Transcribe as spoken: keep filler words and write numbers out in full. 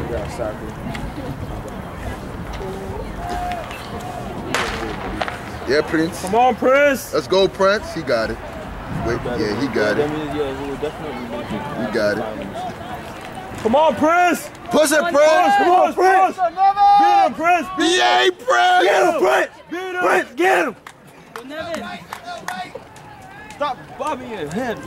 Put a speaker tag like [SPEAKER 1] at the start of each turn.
[SPEAKER 1] got soccer.
[SPEAKER 2] Yeah, Prince.
[SPEAKER 1] Come on, Prince.
[SPEAKER 2] Let's go, Prince. He got it. Wait, yeah, he got it.
[SPEAKER 1] That means, yeah, we will definitely make it.
[SPEAKER 2] He got it.
[SPEAKER 1] Come on, Prince.
[SPEAKER 2] Push it, Prince.
[SPEAKER 1] Come on, Prince. Beat him, Prince.
[SPEAKER 2] Yay, Prince.
[SPEAKER 1] Get him, Prince. Beat him. Prince, get him. Stop bobbing your head.